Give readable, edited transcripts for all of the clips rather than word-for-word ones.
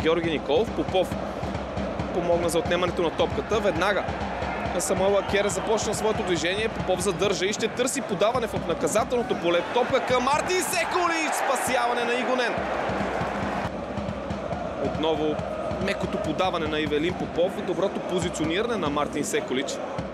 Георги Николов. Попов помогна за отнемането на топката. Веднага Самуел Акера започна своето движение. Попов задържа и ще търси подаване в наказателното поле. Топка към Мартин Секулич. Спасяване на Игонен. Отново мекото подаване на Ивелин Попов и доброто позициониране на Мартин Секулич.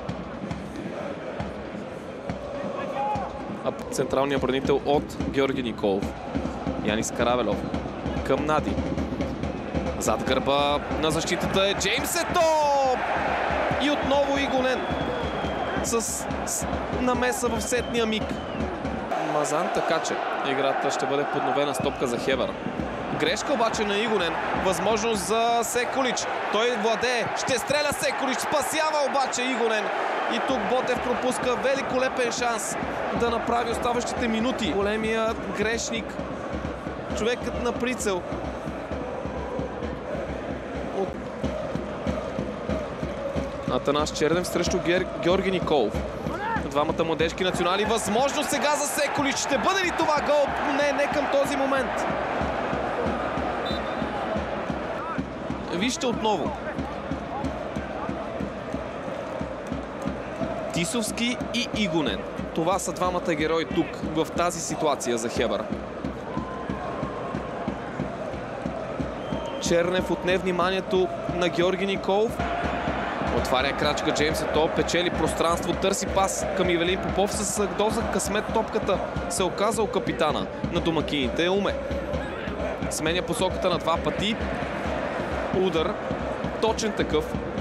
А централният бранител от Георги Николов. Янис Каравелов към Нади. Зад гърба на защитата е Джеймс Ето! И отново Игонен с намеса в сетния миг. Мазан, така че играта ще бъде подновена с топка за Хебър. Грешка обаче на Игонен. Възможност за Секулич. Той владее. Ще стреля Секулич. Спасява обаче Игонен. И тук Ботев пропуска великолепен шанс да направи оставащите минути. Големият грешник. Човекът на прицел. Атанас Чернев срещу Георги Николов. Двамата младежки национали. Възможно сега за Секулич. Ще бъде ли това гол? Не към този момент. Вижте отново. Тисовски и Игонен. Това са двамата герои тук, в тази ситуация за Хебър. Чернев отне вниманието на Георги Николов. Отваря крачка Джеймс Ето, печели пространство, търси пас към Ивелин Попов. С доза късмет топката се оказал капитана на домакините Уме. Сменя посоката на два пъти. Удар, точен такъв.